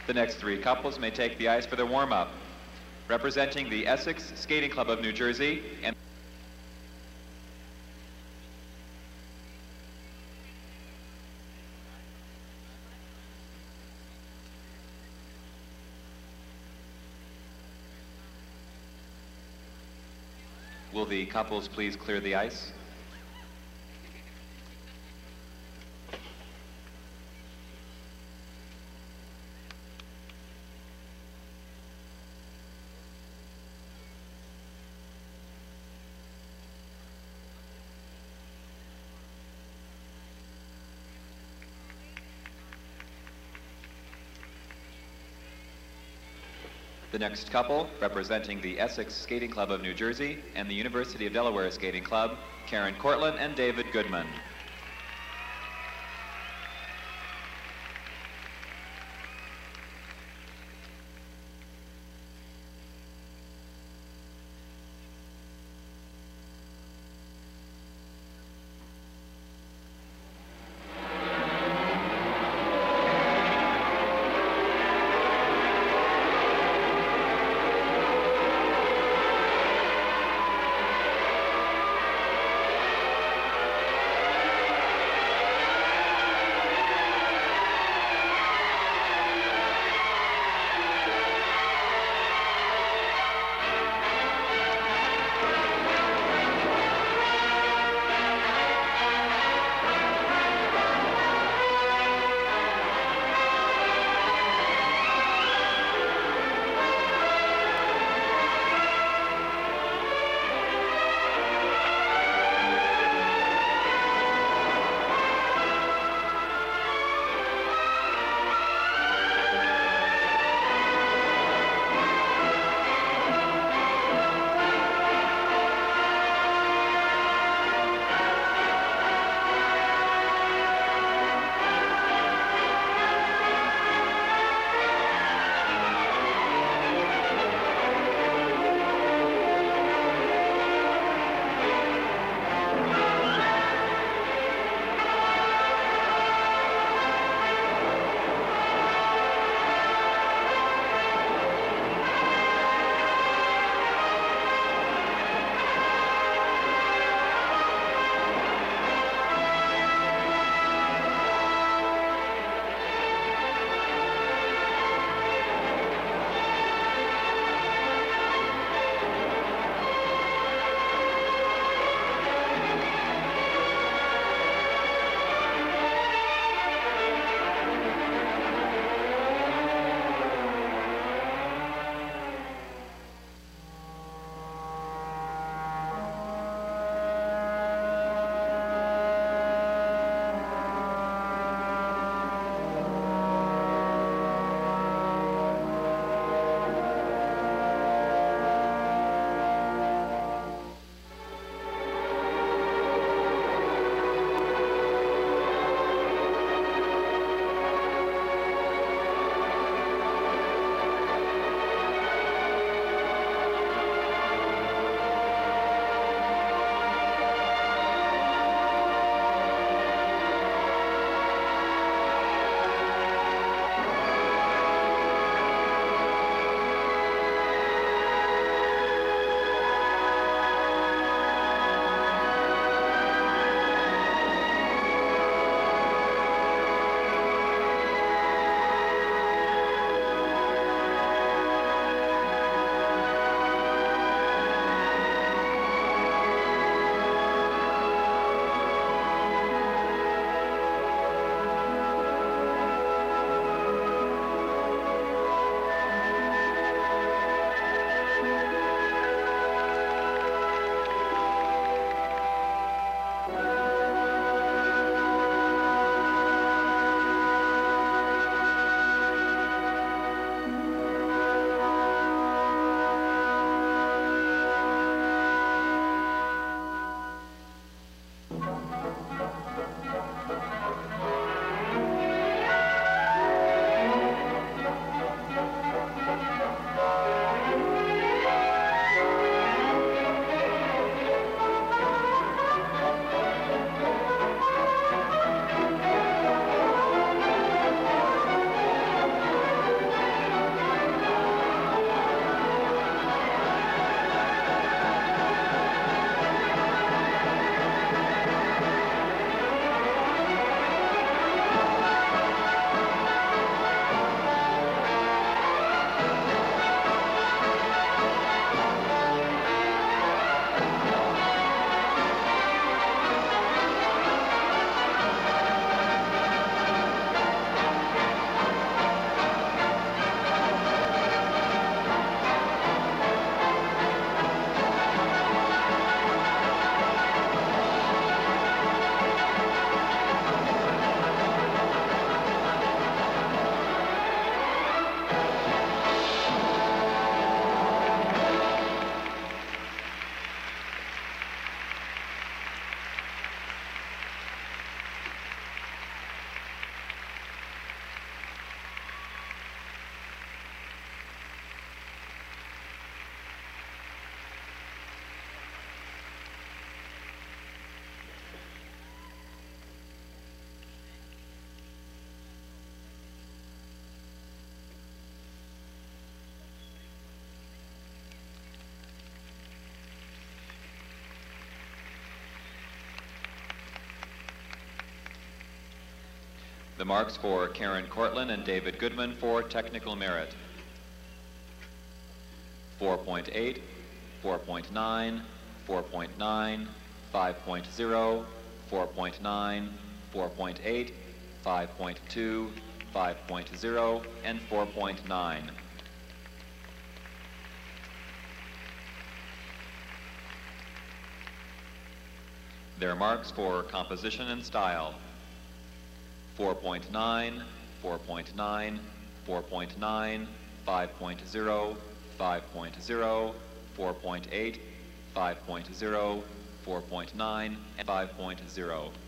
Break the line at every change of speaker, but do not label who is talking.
The next three couples may take the ice for their warm-up. Representing the Essex Skating Club of New Jersey and will the couples please clear the ice? The next couple, representing the Essex Skating Club of New Jersey and the University of Delaware Skating Club, Courtland and David Goodman. The marks for Karen Courtland and David Goodman for technical merit: 4.8, 4.9, 4.9, 5.0, 4.9, 4.8, 5.2, 5.0, and 4.9. Their marks for composition and style: 4.9, 4.9, 4.9, 5.0, 5.0, 4.8, 5.0, 4.9, and 5.0.